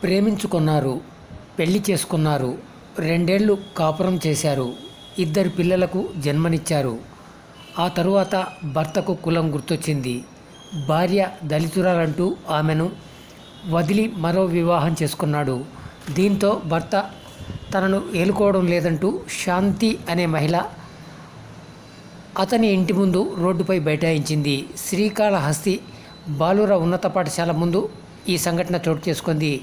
ప్రేమించుకున్నారు, పెళ్లి చేసుకున్నారు, 2 ఏళ్ళు కాపురం చేశారు, 2 పిల్లలకు జన్మనిచ్చారు. ఆ తరువాత భర్తకు కులం గుర్తొచ్చింది. భార్య దళితురాలంటూ ఆమెను వదిలి మరో వివాహం చేసుకున్నాడు. దీంతో భర్త తనను ఏలుకోవడం లేదంటూ శాంతి అనే మహిళ అతని ఇంటి ముందు రోడ్డుపై బైఠాయించింది. శ్రీకాళహస్తి బాలుర ఉన్నత పాఠశాల ముందు ఈ సంఘటన చోటు చేసుకుంది.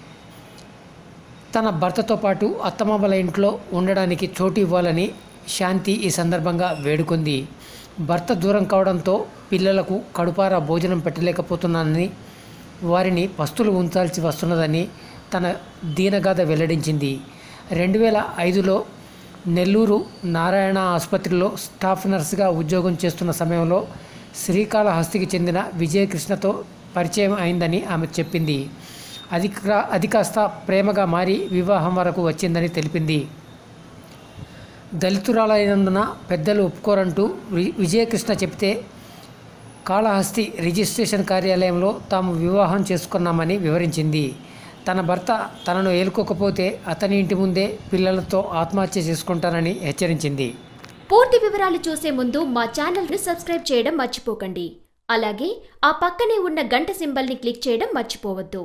తన భర్తతో పాటు అత్తమామల ఇంట్లో ఉండడానికి చోటు ఇవ్వాలని శాంతి ఈ సందర్భంగా వేడుకుంది. భర్త దూరం కావడంతో పిల్లలకు కడుపారా భోజనం పెట్టలేకపోతున్నానని, వారిని పస్తులు ఉంచాల్సి వస్తున్నదని తన దీనగాథ వెల్లడించింది. 2005లో నెల్లూరు నారాయణ ఆసుపత్రిలో స్టాఫ్ నర్సుగా ఉద్యోగం చేస్తున్న సమయంలో శ్రీకాళహస్తికి చెందిన విజయకృష్ణతో పరిచయం అయిందని ఆమె చెప్పింది. అది కాస్త ప్రేమగా మారి వివాహం వరకు వచ్చిందని తెలిపింది. దళితురాలైనందున పెద్దలు ఒప్పుకోరంటూ విజయకృష్ణ చెప్తే కాళహస్తి రిజిస్ట్రేషన్ కార్యాలయంలో తాము వివాహం చేసుకున్నామని వివరించింది. తన భర్త తనను ఏలుకోకపోతే అతని ఇంటి ముందే పిల్లలతో ఆత్మహత్య చేసుకుంటానని హెచ్చరించింది. పూర్తి వివరాలు చూసే ముందు మా ఛానల్ని సబ్స్క్రైబ్ చేయడం మర్చిపోకండి. అలాగే ఆ పక్కనే ఉన్న గంట సింబల్ని క్లిక్ చేయడం మర్చిపోవద్దు.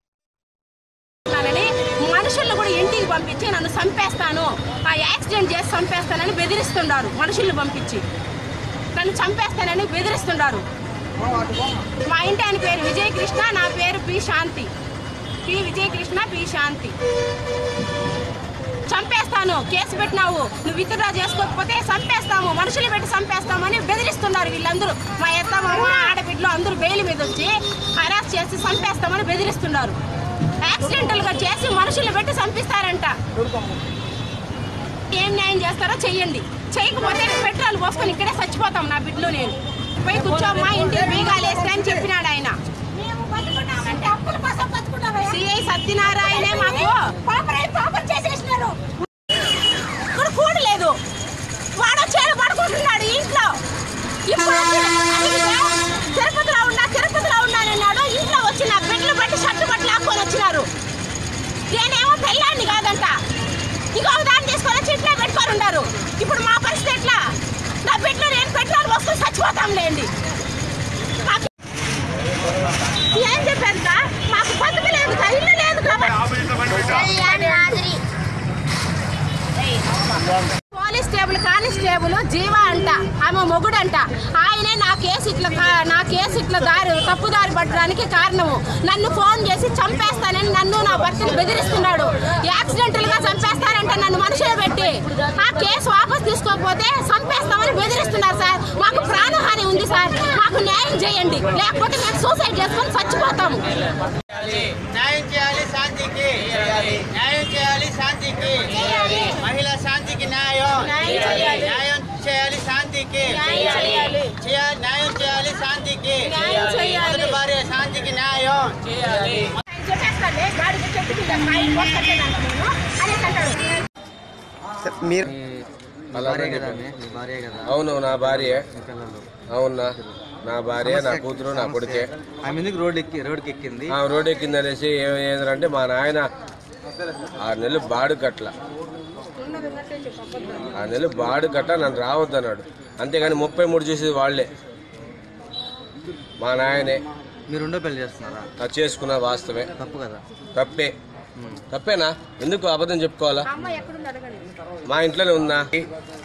మనుషులను కూడా ఇంటికి పంపించి నన్ను చంపేస్తాను, ఆ యాక్సిడెంట్ చేసి చంపేస్తానని బెదిరిస్తున్నారు. మనుషుల్ని పంపించి నన్ను చంపేస్తానని బెదిరిస్తున్నారు. మా ఇంటి ఆయన పేరు విజయకృష్ణ, నా పేరు P Shanti. P Vijayakrishna, P Shanti. చంపేస్తాను, కేసు పెట్టినావు, నువ్వు విత్డ్రా చేసుకోకపోతే చంపేస్తాము, మనుషులు పెట్టి చంపేస్తామని బెదిరిస్తున్నారు. వీళ్ళందరూ మా అత్తమామ ఆడబిడ్డలు అందరూ బెయిల్ మీద వచ్చి హరాస్ చేసి చంపేస్తామని బెదిరిస్తున్నారు. యాక్సిడెంటల్గా చేసి మనుషులు పెట్టి చంపిస్తారంట. ఏం న్యాయం చేస్తారో చెయ్యండి, చేయకపోతే పెట్రోల్ పోసుకొని ఇక్కడే చచ్చిపోతాం. నా బిడ్డలో నేను పోయి కూర్చోమ్మా, ఇంటికి బీగాలేస్తా అని చెప్పినాడు ఆయన. సిఐ సత్యనారాయణే మాకు ఇక్కడ కూడలేదు, వాడు చేడు పడుకుంటున్నాడు ఇంట్లో. ఇప్పుడు తిరుపతిలో ఉన్నానన్నాడు. ఇంట్లో వచ్చి నా బిడ్డలు బట్టి షర్టు బట్టి లాక్కొని వచ్చినారు. నేనేమో పెళ్ళాన్ని కాదంట, ఇంకొక దాన్ని తీసుకొని వచ్చి ఇంట్లో పెట్టుకొని ఉన్నారు. ఇప్పుడు మా పరిస్థితి ఎట్లా? నా బిడ్డలు నేను పెట్రోల్ పోసుకొని చచ్చిపోతాం లేండి. ఏం చెప్పారు సార్? మాకు బతుకు లేదు, ఇల్లు లేదు కాబట్టి. పోలీస్ కానిస్టేబుల్ జీవా అంట, ఆమె మొగుడంట. ఆయనే నా కేసు ఇట్లా తప్పుదారి పట్టడానికి కారణము. నన్ను ఫోన్ చేసి చంపేస్తానని నన్ను నా భర్తను బెదిరిస్తున్నాడు. యాక్సిడెంటల్ గా చంపేస్తారంట నన్ను మనుషులు పెట్టి. ఆ కేసు వాపస్ తీసుకోకపోతే చంపేస్తామని బెదిరిస్తున్నారు సార్. మాకు ప్రాణహాని ఉంది సార్, మాకు న్యాయం చేయండి, లేకపోతే మేము సూసైడ్ చేసుకొని చచ్చిపోతాము. న్యాయం చేయాలి శాంతికి, న్యాయం చేయాలి శాంతికి, మహిళా శాంతికి న్యాయం, న్యాయం చేయాలి శాంతికి, న్యాయం చేయాలి శాంతికి, మొదటి భార్య శాంతికి న్యాయం చేయాలి. అవును, నా భార్య. అవునా, నా భార్య, నా కూతురు, నా కొడుకే. రోడ్డుకి ఎక్కింది. రోడ్డు ఎక్కింది అనేసి ఏమంటే మా నాయన 6 నెలలు బాడు కట్ల, 6 నెలలు బాడు కట్ల నన్ను రావద్దన్నాడు. అంతేగాని 33 చేసేది వాళ్లే, మా నాయనే. మీరు 2వ పెళ్లి చేస్తున్నారా? అది చేసుకున్నా వాస్తవే. తప్పు కదా? తప్పేనా? ఎందుకు అబద్ధం చెప్పుకోవాలా? మా ఇంట్లోనే ఉన్నా.